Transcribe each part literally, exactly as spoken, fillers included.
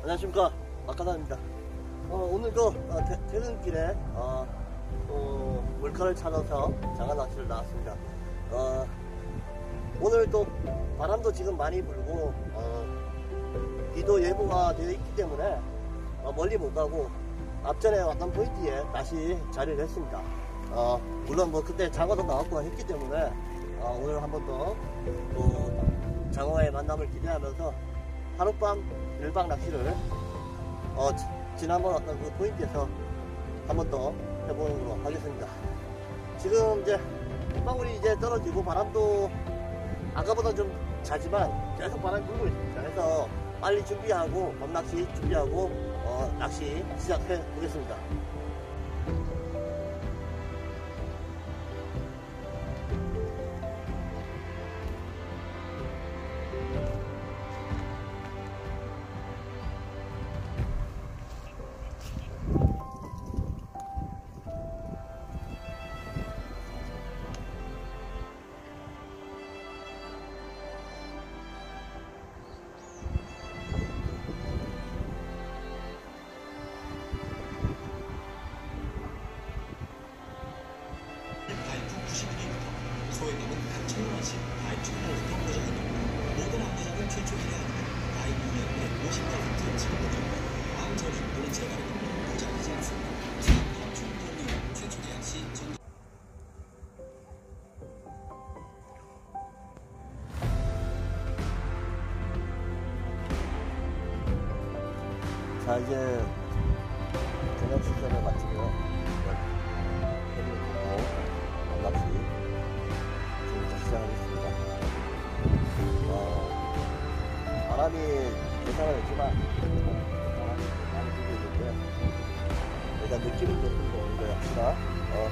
안녕하십니까, 막가사입니다. 어, 오늘도 어, 대, 퇴근길에 어, 어, 몰카를 찾아서 장어 낚시를 나왔습니다. 어, 오늘 또 바람도 지금 많이 불고 어, 비도 예보가 되어 있기 때문에 어, 멀리 못 가고 앞전에 왔던 포인트에 다시 자리를 했습니다. 어, 물론 뭐 그때 장어도 나왔고 했기 때문에 어, 오늘 한 번 더 또 장어와의 만남을 기대하면서 하룻밤 일박 낚시를 어, 지난번 어떤 그 포인트에서 한 번 더 해보는 걸로 하겠습니다. 지금 이제 빗방울이 이제 떨어지고 바람도 아까보다 좀 자지만 계속 바람이 불고 있습니다. 그래서 빨리 준비하고 밤낚시 준비하고 어, 낚시 시작해 보겠습니다. 소액금은 각 천만 원씩 가입 주민으로부터 보장해줍니다. 모든 안내장은 최초 일 회 안내, 가입 이후에 오십 퍼센트 지급됩니다. 다음 전입 또는 재가입은 보장하지 않습니다. 가입 주민은 최초 계약 시 전 자, 이제 저녁 식사를 마치고요. 낚시 지금부터 시작하겠습니다. 어, 바람이 예상은 했지만 바람이 많이 불고 있는데 일단 느낌은 좋습니다. 오늘 역시나 어,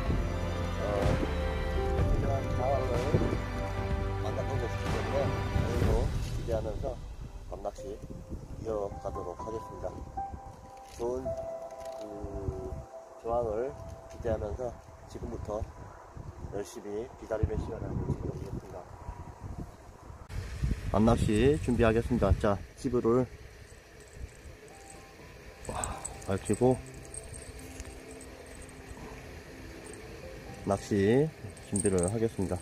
어, 굉장한 장어를 만났던 것이기 때문에 오늘도 기대하면서 밤낚시 이어가도록 하겠습니다. 좋은 그 조항을 기대하면서 지금부터 열심히 기다림의 시간을 지켜보겠습니다. 밤낚시 준비하겠습니다. 자, 지브를 밝히고 낚시 준비를 하겠습니다.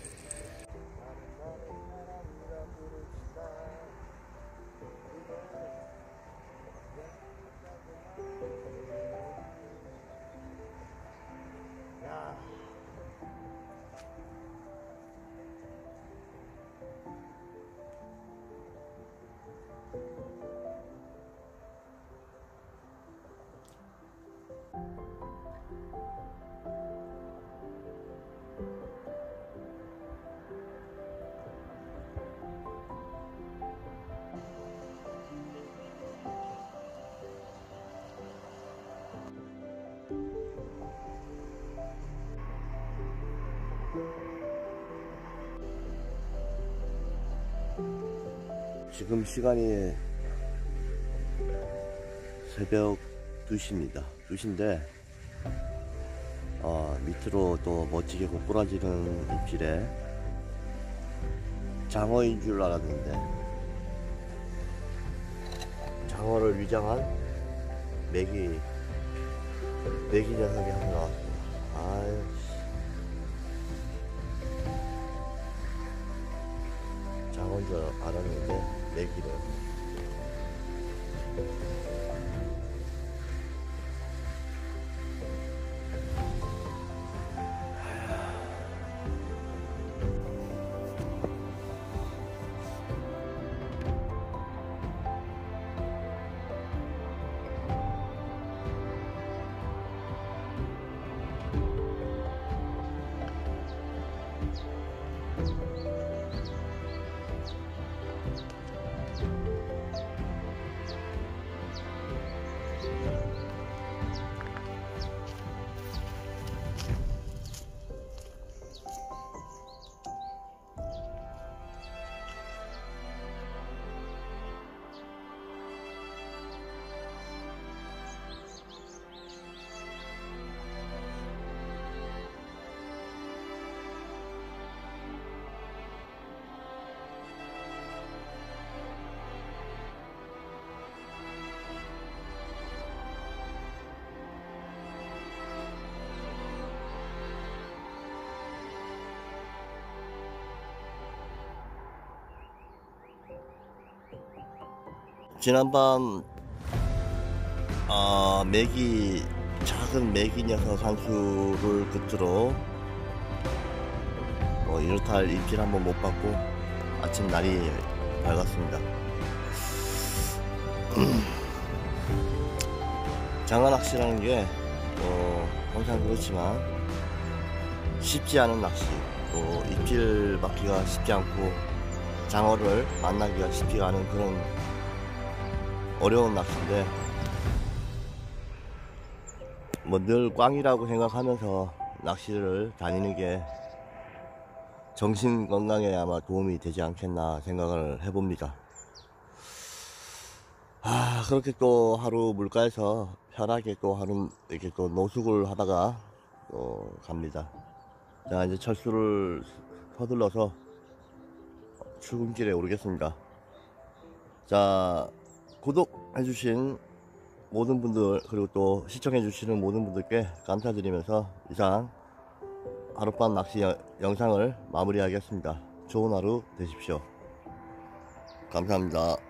지금 시간이 새벽 두 시입니다. 두 시인데 어, 밑으로 또 멋지게 고꾸라지는 입질에 장어인 줄 알았는데 장어를 위장한 메기 메기 녀석이 하나 나왔습니다. 아유, 장어인 줄 알았는데 메기를 지난밤 어, 메기 작은 메기 녀석 한 수를 끝으로 어, 이렇탈 입질 한번 못 받고 아침 날이 밝았습니다. 장어낚시라는 게 어, 항상 그렇지만 쉽지 않은 낚시, 또 입질 받기가 쉽지 않고 장어를 만나기가 쉽지가 않은 그런 어려운 낚시인데, 뭐 늘 꽝이라고 생각하면서 낚시를 다니는 게 정신 건강에 아마 도움이 되지 않겠나 생각을 해봅니다. 아, 그렇게 또 하루 물가에서 편하게 또 하루 이렇게 또 노숙을 하다가 또 갑니다. 자, 이제 철수를 서둘러서 출근길에 오르겠습니다. 자, 구독해주신 모든 분들, 그리고 또 시청해주시는 모든 분들께 감사드리면서 이상 하룻밤 낚시 여, 영상을 마무리하겠습니다. 좋은 하루 되십시오. 감사합니다.